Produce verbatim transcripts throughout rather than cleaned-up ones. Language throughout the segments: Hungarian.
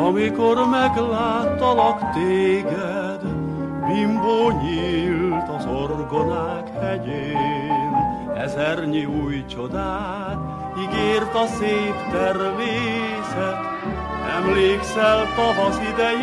Amikor megláttalak téged, bimbó nyílt az orgonák hegyén, ezernyi új csodát ígért a szép természet, emlékszel tavasz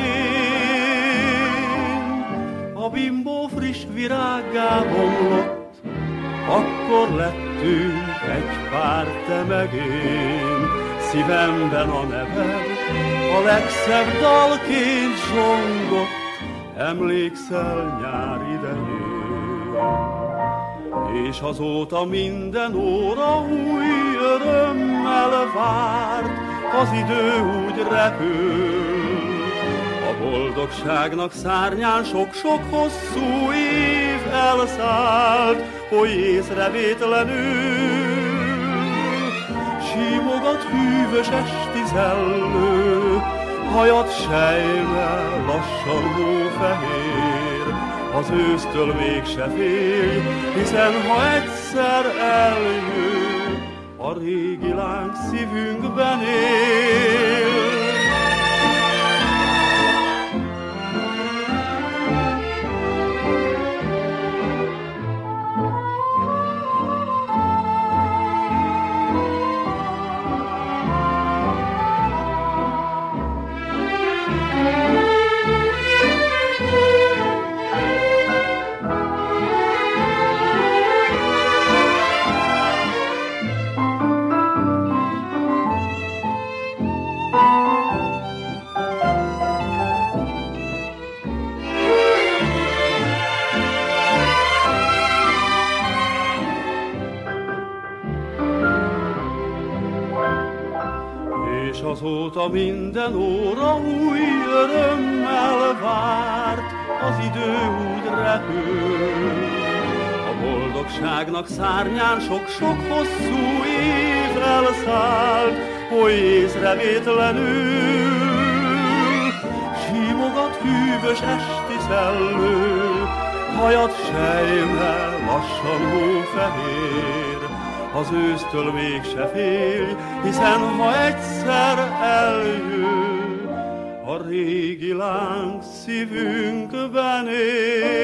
idején. A bimbó friss virággá bomlott, akkor lettünk egy pár, te meg én. Szívemben a neved a legszebb dalként zsongott, emlékszel nyár idején. És azóta minden óra új örömmel várt, az idő úgy repül. A boldogságnak szárnyán sok-sok hosszú év elszállt, hogy észrevétlenül símogat hűvös esti zellő, hajad sejme lassan hófehér, az ősztől mégse félj, hiszen ha egyszer eljön, a régi láng szívünkben él. Azóta minden óra új örömmel várt, az idő úgy repül. A boldogságnak szárnyán sok-sok hosszú év elszállt, hogy észrevétlenül símogat hűvös esti szellő, hajad sejme lassan hófehér, az ősztől mégse félj, hiszen ha egyszer eljön, a régi láng szívünkben él.